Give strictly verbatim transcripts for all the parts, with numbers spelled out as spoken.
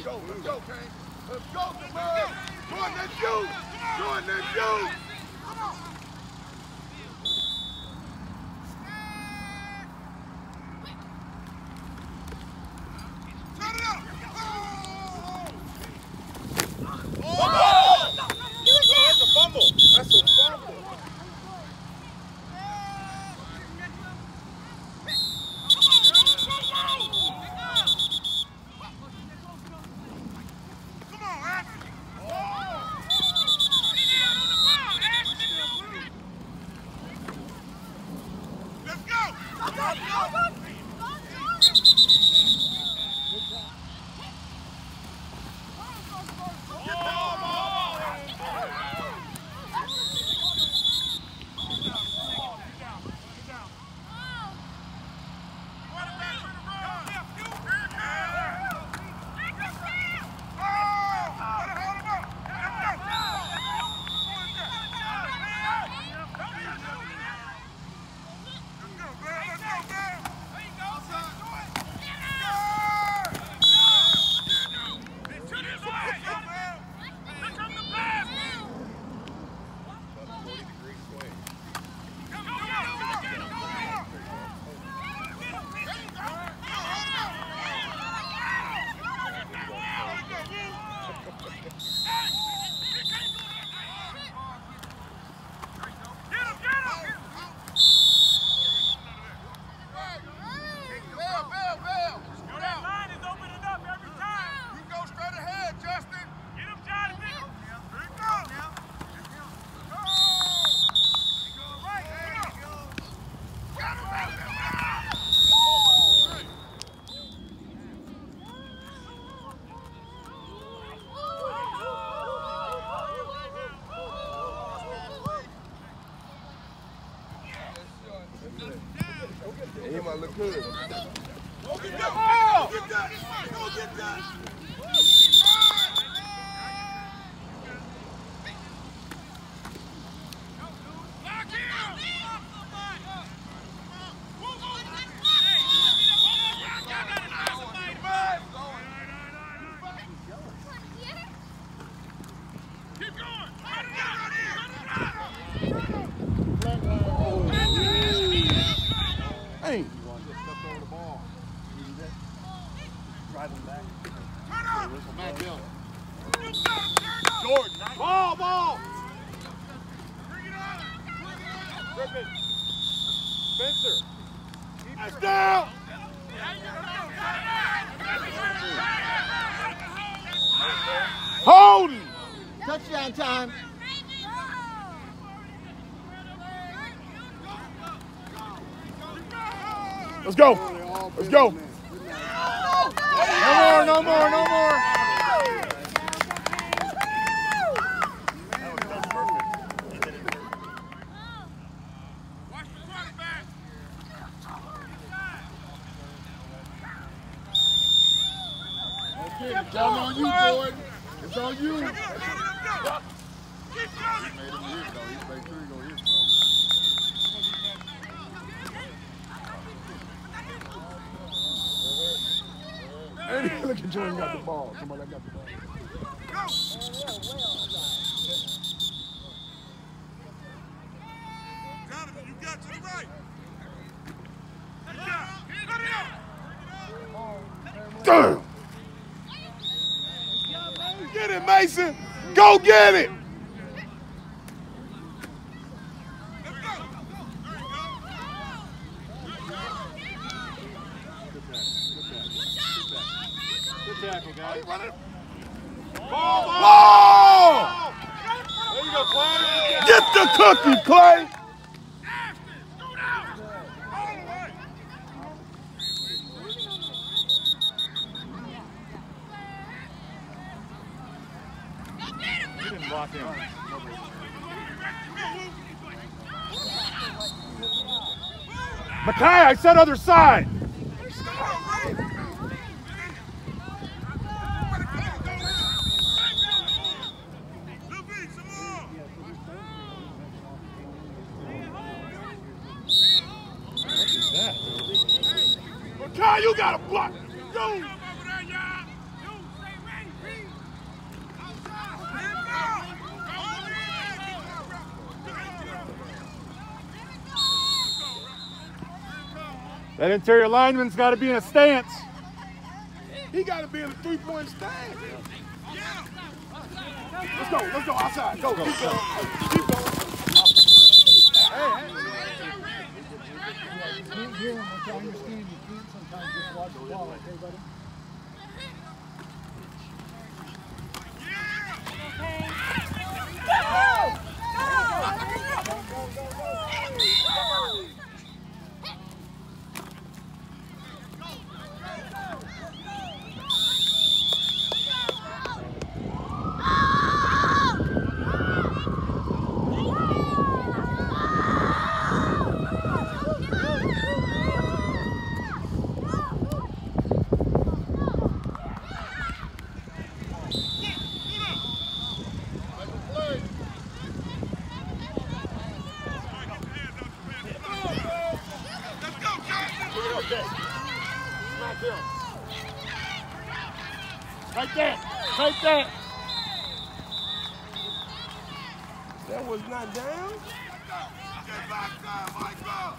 go, let's go, Kane. Let's go, man. Jordan, that's you. Jordan, that's you. Come on. Turn it up. Oh! Oh! That's a fumble. That's a fumble. He might look good. Go get that! Go get that! Go get that! Jordan, ball, ball. Bring it on. Griffin. Spencer. That's down. Holding. Touchdown time. Let's go. Let's go. No more, no more, no more. It's all on you, Jordan. It's on you. He made him hit, though. He made sure he go hit, though. Hey, look at Jordan got the ball. Somebody got the ball. Go! Jonathan, you got to the right. Damn! Get it, Mason! Go get it! Good tackle, guys. Ball, ball! There you go, Clay. Get the cookie, Clay! He didn't block him. Makai, I said other side. Makai, you got to block. Go. That interior lineman's got to be in a stance. He got to be in a three-point stand. Let's go. Let's go outside. Go. Keep going. Keep going. Hey, hey. You can't hear him, which I understand you can't sometimes just watch the ball, okay, buddy? Right there. Right there. That was not down. Get back there, Michael.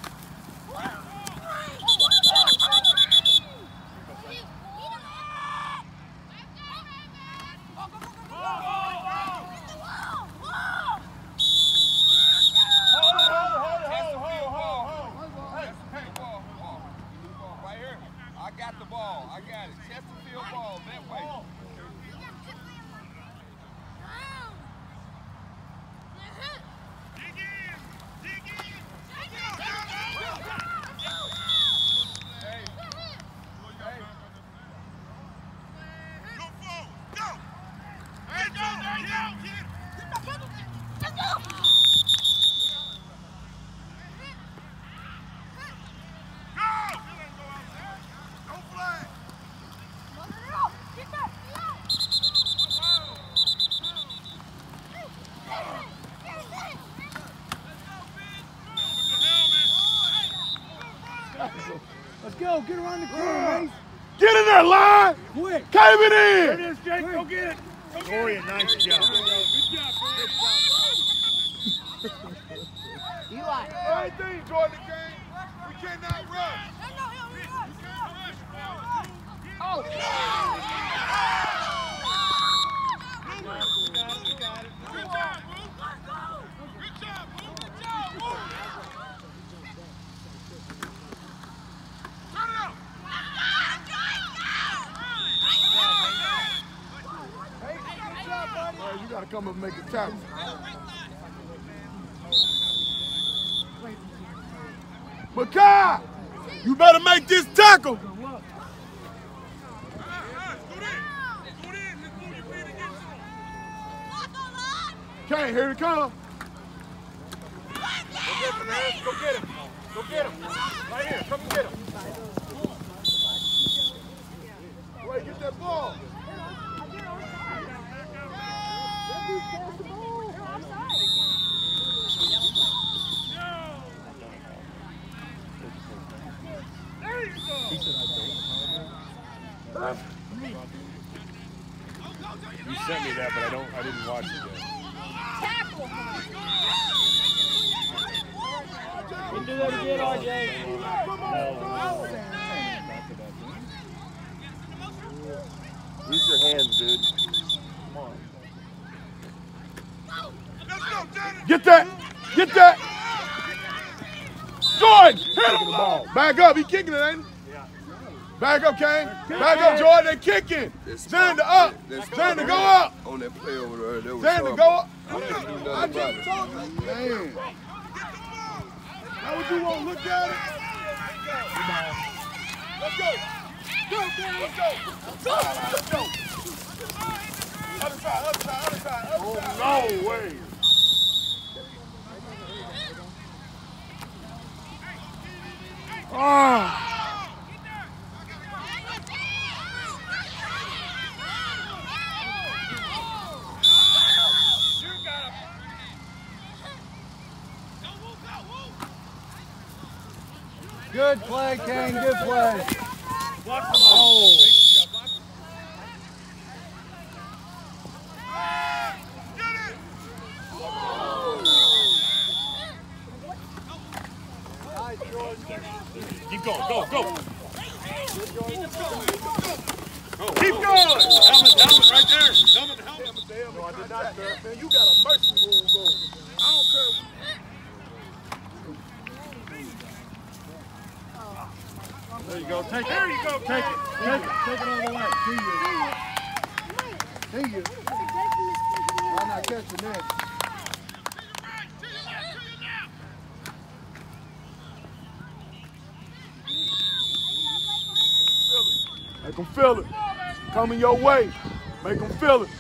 Let's go. Get around the corner, Mace. Get in there, line. Quick. Cave it in. There it is, Jake. Go get it. Go get Gloria, it. Nice job. Good job, Eli. Same thing, Jordan game. We cannot rush. Oh. You gotta come up and make a tackle. Makai, you better make this tackle. Can't hear it come. Go get him, man. Go get him. Go get him. Right here. Come and get him. Wait, get that ball. You sent me that, but I don't. I didn't watch it yet. Tackle. You do that again, R J. Use your hands, dude. Get that! Get that! Jordan! Hit the ball. Back up. He kicking it, ain't he? Back up, Kane. Back up, Jordan. They kicking. Xander up. Xander, go up. On that play over there, that was Xander, go up. I couldn't do nothing I about just it. told you. Man. How would you want to look at it? Let's go. Go, man. Let's go. Let's go. Other side, other side, other side, other Oh, side. no way. Ah. Good play, Kane. Good play. Oh. Keep go, go, go. Go. Keep going. Helmet, helmet right there. Helmet, helmet. No, I did not, sir. Man, you got a mercy rule going. I don't care. There you go. Take it. There you go. Take it. Take it. Take it all the way. See you. See you. Why not catch the net? Make them feel it. Coming your way. Make them feel it.